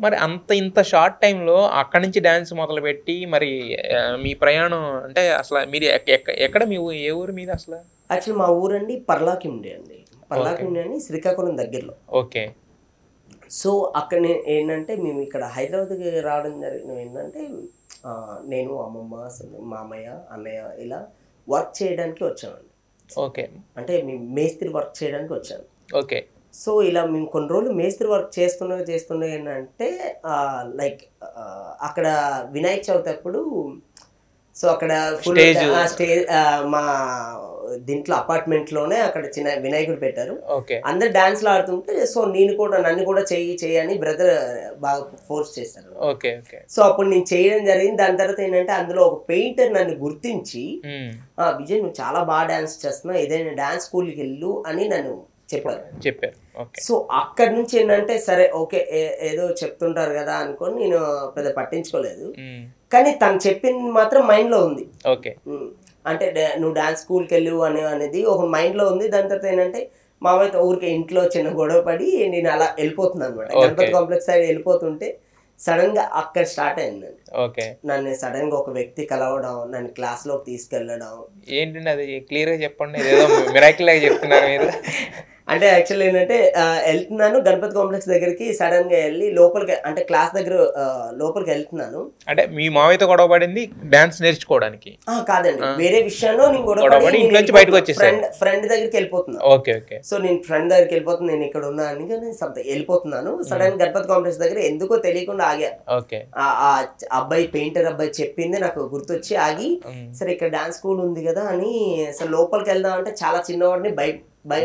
మరి ఇంత షార్ట్ టైమ్‌లో అక్కడి నుంచి డాన్స్ మొదలుపెట్టి మరి మీ ప్రయాణం అంటే అసల మీరు ఎక్కడ మీ ఏ ఊరు మీది అసల? యాక్చువల్లీ మా ఊరండి పర్లాకిముండి అండి. ఓకే. పర్లాకిముండి అని శ్రీకాకుళం దగ్గరలో. ఓకే. సో, అక్కడ ఏంటంటే మేము ఇక్కడ హైదరాబాద్‌కి రావడం జరిగినవి ఏంటంటే నేను, అమ్మమ్మ, మామయ్య, అన్నయ్య ఇలా వర్క్ చేయడానికి వచ్చామండి. ఓకే. అంటే మేము మేస్త్రి వర్క్ చేయడానికి వచ్చాను. ఓకే. సో, ఇలా మేము కొన్ని రోజులు మేస్త్రి వర్క్ చేస్తుండగా ఏంటంటే లైక్ అక్కడ వినాయక చవితి అప్పుడు సో, అక్కడ ఫుల్ స్టేజ్ మా దీంట్లో అపార్ట్మెంట్‌లోనే అక్కడ చిన్న వినాయకుడు పెట్టారు. ఓకే. అందరూ డాన్స్‌లు ఆడుతుంటే సో, నన్ను కూడా చెయ్యి అని బ్రదర్ బాగా ఫోర్స్ చేశారు. ఓకే. ఓకే. సో, అప్పుడు నేను చేయడం జరిగింది. దాని తర్వాత ఏంటంటే అందులో ఒక పెయింటర్ నన్ను గుర్తించి విజయ్ నువ్వు చాలా బాగా డాన్స్ చేస్తున్నావు. ఏదైనా డాన్స్ స్కూల్‌కి వెళ్ళు అని నన్ను చెప్పారు. ఓకే. సో, అక్కడి నుంచి ఏంటంటే సరే ఓకే ఏదో చెప్తుంటారు కదా అనుకోని నేను పెద్ద పట్టించుకోలేదు. కానీ తను చెప్పింది మాత్రం మైండ్‌లో ఉంది. ఓకే. అంటే నువ్వు డాన్స్ స్కూల్‌కి వెళ్ళు అనేది ఒక మైండ్‌లో ఉంది. దాని తర్వాత ఏంటంటే మామయ్యతో ఊరికే ఇంట్లో చిన్న గొడవ పడి నేను అలా వెళ్ళిపోతున్నాను అనమాట. గణపతి కాంప్లెక్స్ సైడ్ వెళ్ళిపోతుంటే సడన్‌గా అక్కడ స్టార్ట్ అయిందండి. ఓకే. నన్ను సడన్‌గా ఒక వ్యక్తి కలవడం, నన్ను క్లాస్‌లోకి తీసుకెళ్ళడం. ఏంటండి అది క్లియర్‌గా చెప్పండి. ఏదో మిరాకిల్ లాగా చెప్తున్నారు మీరు. అంటే యాక్చువల్లీ ఏంటంటే వెళ్తున్నాను గణపతి కాంప్లెక్స్ దగ్గరికి సడన్‌గా వెళ్ళి లోపలికి అంటే క్లాస్ దగ్గర లోపలికి వెళ్తున్నాను. అంటే మీ మావయ్యతో గొడవ పడింది డాన్స్ నేర్చుకోవడానికి? కాదండి, వేరే విషయంలో నేను గొడవ పడి ఇంట్లో నుంచి బయటకు వచ్చేసాను. ఫ్రెండ్ దగ్గరికి వెళ్ళిపోతున్నాను. ఓకే. ఓకే. సో నేను ఫ్రెండ్ దగ్గరికి వెళ్ళిపోతున్నాను. నేను ఇక్కడ ఉన్నా అని వెళ్ళిపోతున్నాను. సడన్ గణపతి కాంప్లెక్స్ దగ్గర ఎందుకో తెలియకుండా ఆగా. ఓకే. ఆ అబ్బాయి పెయింటర్ అబ్బాయి చెప్పింది నాకు గుర్తొచ్చి ఆగి సరే ఇక్కడ డాన్స్ స్కూల్ ఉంది కదా అని అసలు లోపలికి వెళ్దాం అంటే చాలా చిన్నవాడిని భయం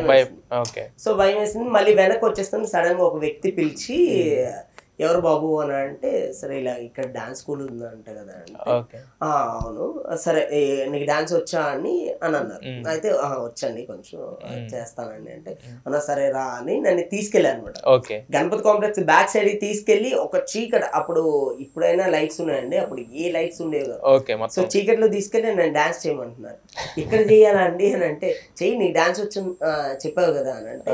సో భయం వేసింది. మళ్ళీ వెనక్కి వచ్చేస్తాను. సడన్ గా ఒక వ్యక్తి పిలిచి ఎవరు బాబు అని అంటే సరే ఇలా ఇక్కడ డాన్స్ స్కూల్ ఉందంట కదా అంటే అవును సరే నీకు డాన్స్ వచ్చా అని అన్నారు. అయితే వచ్చండి కొంచెం చేస్తానండి అంటే అన్నా సరే రా అని నన్ను తీసుకెళ్ళాను అనమాట. గణపతి కాంప్లెక్స్ బ్యాక్ సైడ్ తీసుకెళ్లి ఒక చీకటి అప్పుడు ఇప్పుడైనా లైట్స్ ఉన్నాయండి, అప్పుడు ఏ లైట్స్ ఉండేవి. సో చీకట్లో తీసుకెళ్లి నన్ను డాన్స్ చేయమంటున్నారు. ఇక్కడ చేయాలండి అని అంటే చెయ్యి నీకు డాన్స్ వచ్చి చెప్పావు కదా అని అంటే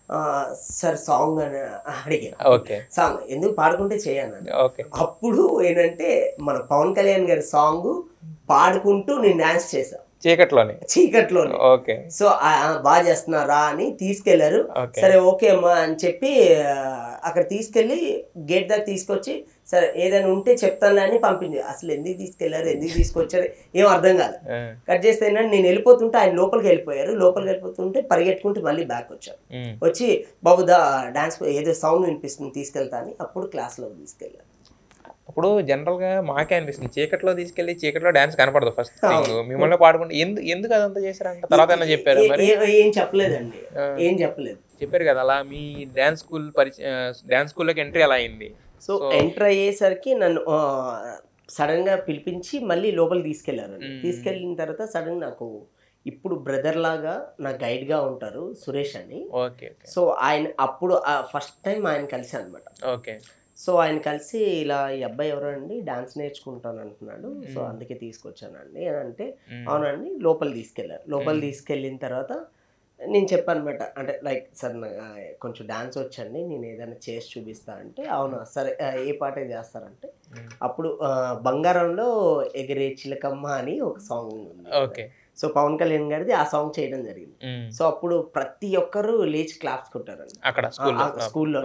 సార్ సాంగ్ అని అడిగాను. సాంగ్ ఎందుకు పాడుకుంటే చేయను. అప్పుడు ఏంటంటే మన పవన్ కళ్యాణ్ గారి సాంగ్ పాడుకుంటూ నేను డాన్స్ చేశాను చీకట్లోనే. సో బాగా చేస్తున్నారా అని తీసుకెళ్లారు. సరే ఓకే అమ్మా అని చెప్పి అక్కడ తీసుకెళ్లి గేట్ దాకా తీసుకొచ్చి సరే ఏదైనా ఉంటే చెప్తాను అని పంపింది. అసలు ఎందుకు తీసుకెళ్లారు ఎందుకు తీసుకొచ్చారు ఏం అర్థం కాదు. కట్ చేస్తే ఏంటంటే నేను వెళ్ళిపోతుంటే ఆయన లోపలికి వెళ్ళిపోయారు. లోపలికి వెళ్ళిపోతుంటే పరిగెట్టుకుంటే మళ్ళీ బ్యాక్ వచ్చారు. వచ్చి బాబు డాన్స్ ఏదో సౌండ్ వినిపిస్తుంది తీసుకెళ్తా అని అప్పుడు క్లాస్లో తీసుకెళ్ళారు. అప్పుడు జనరల్ గా మాకే అనిపిస్తుంది చీకట్లో తీసుకెళ్లి చీకట్లో డాన్స్ కనపడదు ఫస్ట్ మిమ్మల్ని పాడుకుంటే ఎందుకు అదంతా చేశారంట తర్వాత ఏమన్నా చెప్పారు? ఏం చెప్పలేదండి, ఏం చెప్పారు కదా అలా మీ డాన్స్ స్కూల్లోకి ఎంట్రీ అలా అయింది. సో ఎంటర్ అయ్యేసరికి నన్ను సడన్ గా పిలిపించి మళ్ళీ లోపలికి తీసుకెళ్లారు. తీసుకెళ్ళిన తర్వాత సడన్ నాకు ఇప్పుడు బ్రదర్ లాగా నా గైడ్ గా ఉంటారు సురేష్ అని. సో ఆయన అప్పుడు ఫస్ట్ టైం ఆయన కలిసి అనమాట. సో ఆయన కలిసి ఇలా ఈ అబ్బాయి ఎవరో అండి డాన్స్ నేర్చుకుంటాను అంటున్నాడు, సో అందుకే తీసుకొచ్చానండి అని అంటే అవునండి లోపలికి తీసుకెళ్లారు. లోపలికి తీసుకెళ్ళిన తర్వాత నేను చెప్పాను అనమాట, అంటే లైక్ సార్ కొంచెం డాన్స్ వచ్చండి నేను ఏదైనా చేసి చూపిస్తా అంటే అవునా సరే ఏ పాట చేస్తారంటే అప్పుడు బంగారంలో ఎగిరే చిలకమ్మ అని ఒక సాంగ్ ఉంది. సో పవన్ కళ్యాణ్ గారిది ఆ సాంగ్ చేయడం జరిగింది. సో అప్పుడు ప్రతి ఒక్కరు లేచి క్లాప్స్ కొట్టారండి అక్కడ స్కూల్లో.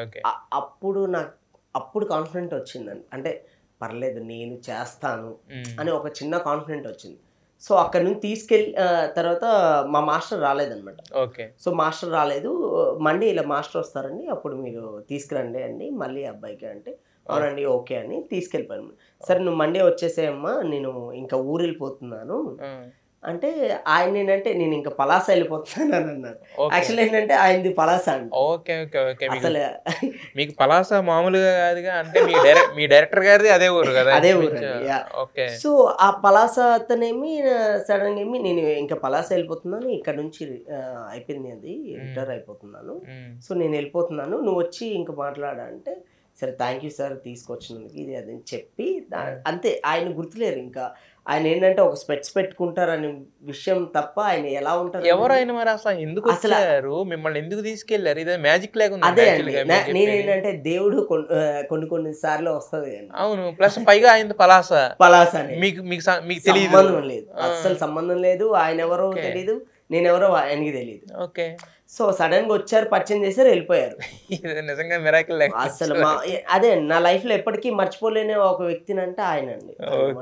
అప్పుడు కాన్ఫిడెంట్ వచ్చిందండి, అంటే పర్లేదు నేను చేస్తాను అని ఒక చిన్న కాన్ఫిడెంట్ వచ్చింది. సో అక్కడ నుంచి తీసుకెళ్ళి తర్వాత మా మాస్టర్ రాలేదనమాట. సో మాస్టర్ రాలేదు. మండే ఇలా మాస్టర్ వస్తారండి అప్పుడు మీరు తీసుకురండి అండి మళ్ళీ అబ్బాయికి అంటే అవునండి ఓకే అని తీసుకెళ్ళిపోయాను. సరే నువ్వు మండే వచ్చేసేయమ్మా నేను ఇంకా ఊరు వెళ్ళిపోతున్నాను అంటే ఆయన ఏంటంటే నేను ఇంకా పలాస వెళ్ళిపోతున్నాను అని అన్నారు. యాక్చువల్లీ ఏంటంటే ఆయనది పలాస అండి. అసలు మీకు పలాస మామూలుగా కాదుగా, అంటే మీ డైరెక్టర్ గారిది అదే ఊరు కదా? అదే ఊరు. సో ఆ పలాస అతనేమి సడన్ గా ఏమి నేను ఇంకా పలాస వెళ్ళిపోతున్నాను, ఇక్కడ నుంచి అయిపోయింది అది రిటైర్ అయిపోతున్నాను, సో నేను వెళ్ళిపోతున్నాను నువ్వు వచ్చి ఇంకా మాట్లాడా అంటే సరే థ్యాంక్ యూ సార్ తీసుకొచ్చినందుకు ఇది అది అని చెప్పి అంతే. ఆయన గుర్తులేరు ఇంకా. ఆయన ఏంటంటే ఒక స్పెట్స్ పెట్టుకుంటారనే విషయం తప్ప ఆయన ఎలా ఉంటారు ఎవరు ఆయన మరి అసలు ఎందుకు వచ్చారు, మిమ్మల్ని ఎందుకు తీసుకెళ్లారు? ఇదే మ్యాజిక్ లేకుండా. అదే అండి నేనేంటంటే దేవుడు కొన్ని సార్లు వస్తుంది. అవును, ప్లస్ పైగా ఆయన పలాస మీకు తెలియదు, సంబంధం లేదు, అస్సలు సంబంధం లేదు. ఆయన ఎవరో తెలియదు, నేనెవరో ఆయనకి తెలియదు. ఓకే. సో సడన్ గా వచ్చారు, పరిచయం చేశారు, వెళ్ళిపోయారు. నిజంగా మిరాకిల్ అసలు అదే నా లైఫ్ లో ఎప్పటికీ మర్చిపోలేని ఒక వ్యక్తిని అంటే ఆయన అండి.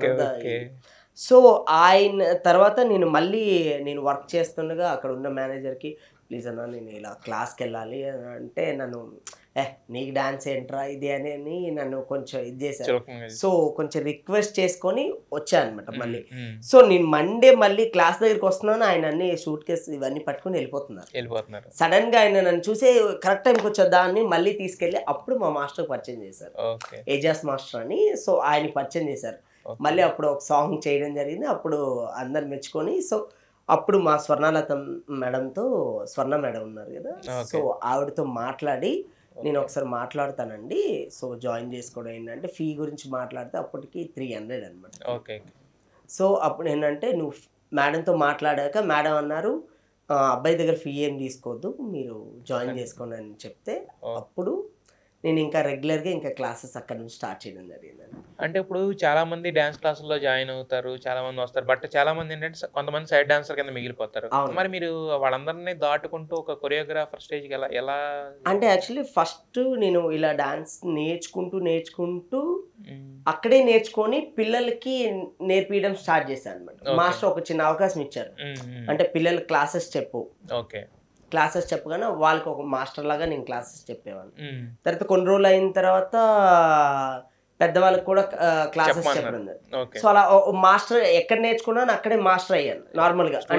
సో ఆయన తర్వాత నేను వర్క్ చేస్తుండగా అక్కడ ఉన్న మేనేజర్కి ప్లీజ్ అన్న నేను ఇలా క్లాస్కి వెళ్ళాలి అని అంటే నన్ను నీకు డాన్స్ ఏంట్రా ఇది అని నన్ను కొంచెం ఇది చేశారు. సో కొంచెం రిక్వెస్ట్ చేసుకొని వచ్చాను అనమాట మళ్ళీ. సో నేను మండే మళ్ళీ క్లాస్ దగ్గరికి వస్తున్నాను, ఆయన అన్ని షూట్ కేసు ఇవన్నీ పట్టుకుని వెళ్ళిపోతున్నారు. సడన్ గా ఆయన నన్ను చూసే కరెక్ట్ టైంకి వచ్చేద్దా అని మళ్ళీ తీసుకెళ్ళి అప్పుడు మా మాస్టర్ పరిచయం చేశారు, ఏజాస్ మాస్టర్ అని. సో ఆయన పరిచయం చేశారు. మళ్ళీ అప్పుడు ఒక సాంగ్ చేయడం జరిగింది. అప్పుడు అందరు మెచ్చుకొని సో అప్పుడు మా స్వర్ణలత మేడంతో, స్వర్ణ మేడం ఉన్నారు కదా, సో ఆవిడతో మాట్లాడి నేను ఒకసారి మాట్లాడతానండి, సో జాయిన్ చేసుకోవడం ఏంటంటే ఫీ గురించి మాట్లాడితే అప్పటికి 300 అనమాట. ఓకే. సో అప్పుడు ఏంటంటే నువ్వు మేడంతో మాట్లాడాక మేడం అన్నారు అబ్బాయి దగ్గర ఫీ ఏం తీసుకోవద్దు, మీరు జాయిన్ చేసుకోండి అని చెప్తే అప్పుడు నేను ఇంకా రెగ్యులర్గా ఇంకా క్లాసెస్ అక్కడ నుంచి స్టార్ట్ చేయడం జరిగిందండి. అంటే ఇప్పుడు చాలా మంది డ్యాన్స్ క్లాసుల్లో జాయిన్ అవుతారు, చాలా మంది వస్తారు, బట్ చాలా మంది ఏంటంటే కొంతమంది సైడ్ డాన్సర్ కింద మిగిలిపోతారు. మరి మీరు వాళ్ళందరినీ దాటుకుంటూ ఒక కొరియోగ్రాఫర్ స్టేజ్కి ఎలా అంటే యాక్చువల్లీ ఫస్ట్ నేను ఇలా డాన్స్ నేర్చుకుంటూ అక్కడే నేర్చుకొని పిల్లలకి నేర్పించడం స్టార్ట్ చేశాను అనమాట. మాస్టర్ ఒక చిన్న అవకాశం ఇచ్చారు, అంటే పిల్లలు క్లాసెస్ చెప్పు, క్లాసెస్ చెప్పగానే వాళ్ళకి ఒక మాస్టర్ లాగా నేను క్లాసెస్ చెప్పేవాడిని. తర్వాత కొన్ని రోజులు అయిన తర్వాత పెద్దవాళ్ళకి కూడా క్లాసెస్ చెప్పడం. సో అలా మాస్టర్ ఎక్కడ నేర్చుకున్నాను అక్కడే మాస్టర్ అయ్యాను నార్మల్ గా.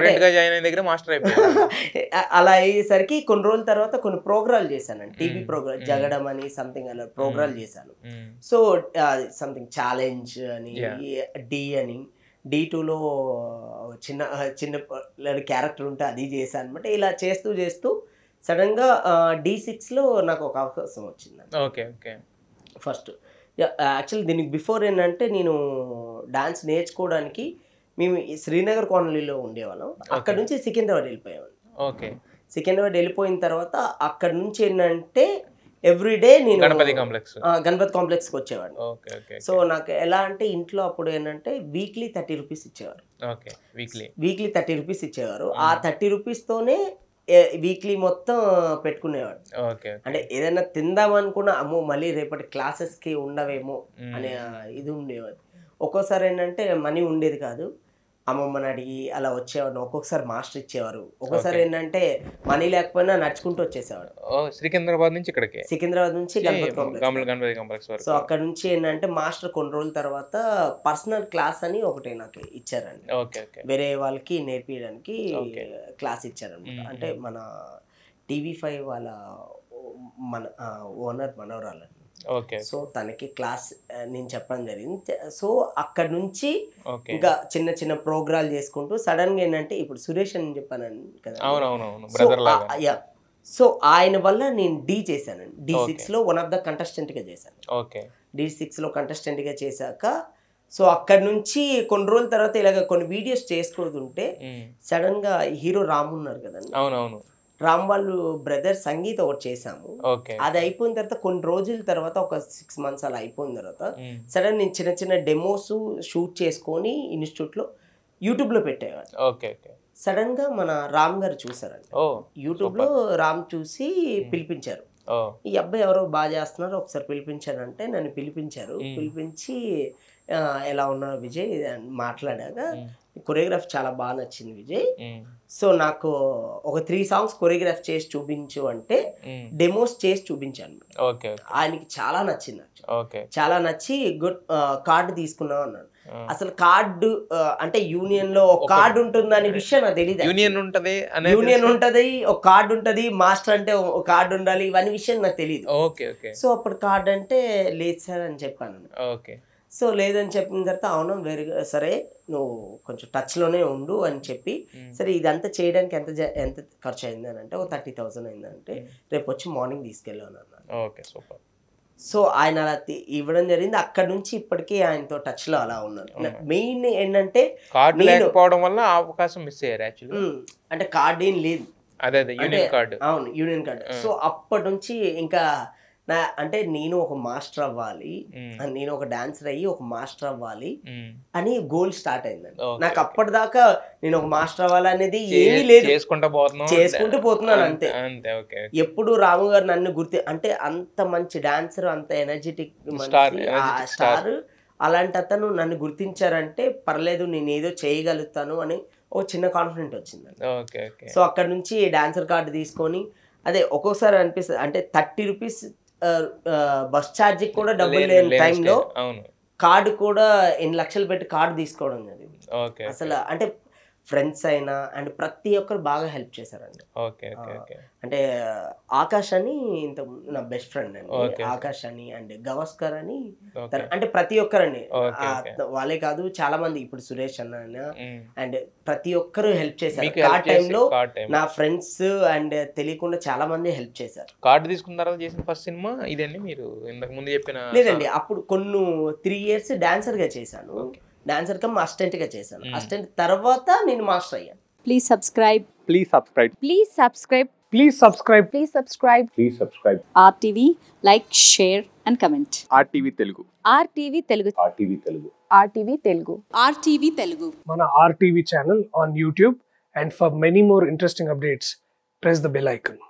అలా అయ్యేసరికి కొన్ని రోజుల తర్వాత కొన్ని ప్రోగ్రాలు చేశాను, టీవీ ప్రోగ్రామ్ జగడం అని సంథింగ్ అలా ప్రోగ్రాలు చేశాను. సో సంథింగ్ ఛాలెంజ్ అని, డి అని, D2లో చిన్న క్యారెక్టర్ ఉంటే అది చేశాను అనమాట. ఇలా చేస్తూ సడన్గా D6లో నాకు ఒక అవకాశం వచ్చింది. ఓకే. ఫస్ట్ యాక్చువల్లీ దీనికి బిఫోర్ ఏంటంటే నేను డాన్స్ నేర్చుకోవడానికి మేము శ్రీనగర్ కాలనీలో ఉండేవాళ్ళం, అక్కడ నుంచి సికింద్రాబాద్ వెళ్ళిపోయాము. సికింద్రాబాద్ వెళ్ళిపోయిన తర్వాత అక్కడ నుంచి ఏంటంటే ఎవ్రీడే నేను గణపతి కాంప్లెక్స్కి వచ్చేవాడిని. సో నాకు ఎలా అంటే ఇంట్లో అప్పుడు ఏంటంటే వీక్లీ 30 రూపీస్ ఇచ్చేవారు. వీక్లీ 30 రూపీస్ ఇచ్చేవారు. ఆ 30 రూపీస్తోనే వీక్లీ మొత్తం పెట్టుకునేవాడు. అంటే ఏదైనా తిందాం అనుకున్నా అమ్మో మళ్ళీ రేపటి క్లాసెస్కి ఉండవేమో అనే ఇది ఉండేవాడు. ఒక్కోసారి ఏంటంటే మనీ ఉండేది కాదు, అమ్మమ్మని అడిగి అలా వచ్చేవాడు. ఒక్కొక్కసారి మాస్టర్ ఇచ్చేవారు, ఒక్కొక్కసారి ఏంటంటే మనీ లేకపోయినా నడుచుకుంటూ వచ్చేసేవాడు. సికింద్రాబాద్ నుంచి గణపతి కాంప్లెక్స్. సో అక్కడ నుంచి ఏంటంటే మాస్టర్ కొన్ని రోజుల తర్వాత పర్సనల్ క్లాస్ అని ఒకటి నాకు ఇచ్చారండి. వేరే వాళ్ళకి నేర్పించడానికి క్లాస్ ఇచ్చారనమాట. అంటే మన TV5 వాళ్ళ ఓనర్ మనవరాలు. సో తనకి క్లాస్ నేను చెప్పడం జరిగింది. సో అక్కడ నుంచి ఇంకా చిన్న ప్రోగ్రాలు చేసుకుంటూ సడన్ గా ఏంటంటే ఇప్పుడు సురేష్ అని చెప్పాను కదా, సో ఆయన వల్ల నేను D చేశానండి. D6లో వన్ ఆఫ్ ద కంటెస్టెంట్ గా చేశాను. D6లో కంటెస్టెంట్ గా చేశాక సో అక్కడ నుంచి కొన్ని రోజుల తర్వాత ఇలాగ కొన్ని వీడియోస్ చేసుకుంటుంటే సడన్ గా హీరో రామ్ ఉన్నారు కదండి, రామ్ వాళ్ళు బ్రదర్ సంగీత్ ఒకటి చేసాము. అది అయిపోయిన తర్వాత కొన్ని రోజుల తర్వాత ఒక 6 months అలా అయిపోయిన తర్వాత సడన్ నేను చిన్న డెమోస్ షూట్ చేసుకొని ఇన్స్టిట్యూట్ లో యూట్యూబ్ లో పెట్టేవాడు. సడన్ గా మన రామ్ గారు చూసారండి, యూట్యూబ్ లో రామ్ చూసి పిలిపించారు. ఈ అబ్బాయి ఎవరో బాగా చేస్తున్నారు ఒకసారి పిలిపించారంటే నన్ను పిలిపించి ఎలా ఉన్నారు విజయ్ మాట్లాడాక కొరియోగ్రాఫ్ చాలా బాగా నచ్చింది విజయ్, సో నాకు ఒక 3 songs కొరియోగ్రాఫ్ చేసి చూపించు అంటే డెమోస్ చేసి చూపించాను. ఆయనకి చాలా నచ్చింది, చాలా నచ్చి గుడ్ కార్డు తీసుకున్నాం అన్నాడు. అసలు కార్డు అంటే యూనియన్ లో ఒక కార్డు ఉంటుంది అనే విషయం నాకు తెలియదు. యూనియన్ ఉంటది, ఒక కార్డు ఉంటది, మాస్టర్ అంటే ఒక కార్డు ఉండాలి, ఇవన్నీ విషయం నాకు తెలియదు. సో అప్పుడు కార్డు అంటే లేదు సార్ అని చెప్పాను. సో లేదని చెప్పిన తర్వాత అవును వెరీ సరే నువ్వు కొంచెం టచ్లోనే ఉండు అని చెప్పి సరే ఇదంతా చేయడానికి ఎంత ఖర్చు అయింది అని అంటే ఒక 30,000 అయిందంటే రేపు వచ్చి మార్నింగ్ తీసుకెళ్ళాను అన్నాను. సో ఆయన అలా ఇవ్వడం జరిగింది. అక్కడ నుంచి ఇప్పటికీ ఆయనతో టచ్ లో అలా ఉన్నాను. మెయిన్ ఏంటంటే కార్డు లేకపోవడం వల్ల అవకాశం మిస్ అయ్యారు యాక్చువల్లీ. అంటే కార్డు ఏం లేదు. అదే యూనియన్ కార్డు. అవును, యూనియన్ కార్డు. సో అప్పటి నుంచి ఇంకా అంటే నేను ఒక మాస్టర్ అవ్వాలి, నేను ఒక డాన్సర్ అయ్యి ఒక మాస్టర్ అవ్వాలి అని గోల్ స్టార్ట్ అయిందండి. నాకు అప్పటిదాకా నేను ఒక మాస్టర్ అవ్వాలి అనేది ఏమీ లేదు, చేసుకుంటూ పోతున్నాను అంతే. ఎప్పుడు రాము గారు నన్ను అంటే అంత మంచి డాన్సర్, అంత ఎనర్జెటిక్ స్టార్, అలాంటి అతను నన్ను గుర్తించారంటే పర్లేదు నేను ఏదో చేయగలుగుతాను అని ఒక చిన్న కాన్ఫిడెంట్ వచ్చిందండి. సో అక్కడ నుంచి డాన్సర్ కార్డు తీసుకొని అదే ఒక్కొక్కసారి అనిపిస్తుంది అంటే 30 రూపీస్ బస్ ఛార్జీ కూడా డబ్బులు లేని టైంలో కార్డు కూడా 8 లక్షలు పెట్టి కార్డు తీసుకోవడం జరిగింది. అసలు అంటే ఫ్రెండ్స్ అయినా అండ్ ప్రతి ఒక్కరు బాగా హెల్ప్ చేశారండి. అంటే ఆకాష్ అని ఇంత నా బెస్ట్ ఫ్రెండ్ అండి, ఆకాష్ అని అండ్ గవస్కర్ అని, అంటే ప్రతి ఒక్కరండి, వాళ్ళే కాదు చాలా మంది, ఇప్పుడు సురేష్ అన్న అండ్ ప్రతి ఒక్కరు హెల్ప్ చేశారు. ఆ టైంలో నా ఫ్రెండ్స్ అండ్ తెలియకుండా చాలా మంది హెల్ప్ చేశారు. కార్డు తీసుకున్న తర్వాత చేసిన ఫస్ట్ సినిమా ఇదండి మీరు ఇంతకు ముందు చెప్పిన? లేదండి, అప్పుడు కొన్ని 3 years డాన్సర్ గా చేశాను, డాన్సర్ కమ్ అసిస్టెంట్ గా చేశాను. అసిస్టెంట్ తర్వాత నేను మాస్టర్ అయ్యాను. Please subscribe. Please subscribe. Please subscribe. Please subscribe. Please subscribe. Please subscribe. RTV, like, share and comment. RTV Telugu. RTV Telugu. RTV Telugu. RTV Telugu. RTV Telugu. Mana RTV channel on YouTube, and for many more interesting updates, press the bell icon.